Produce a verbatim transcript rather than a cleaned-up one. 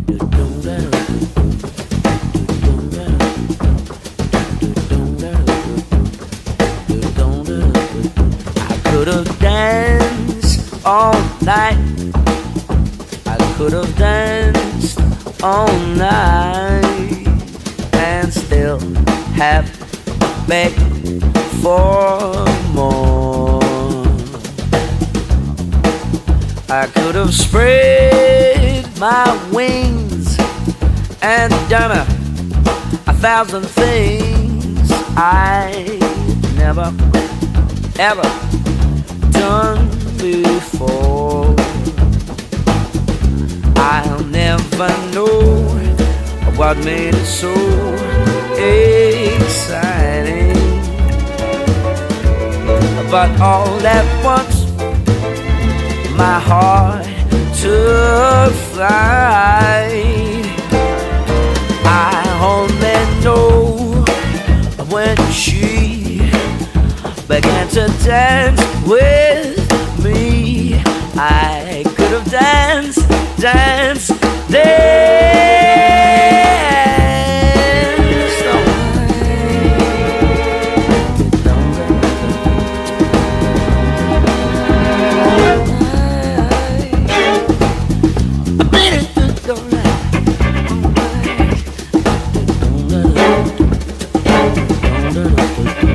Could have danced all night. I could have danced all night and still have begged for more. I could have spread my wings and done a, a thousand things I never ever done before. I'll never know what made it so exciting, but all at once my heart took flight. I only know when she began to dance with me. I could have danced, danced, danced all night.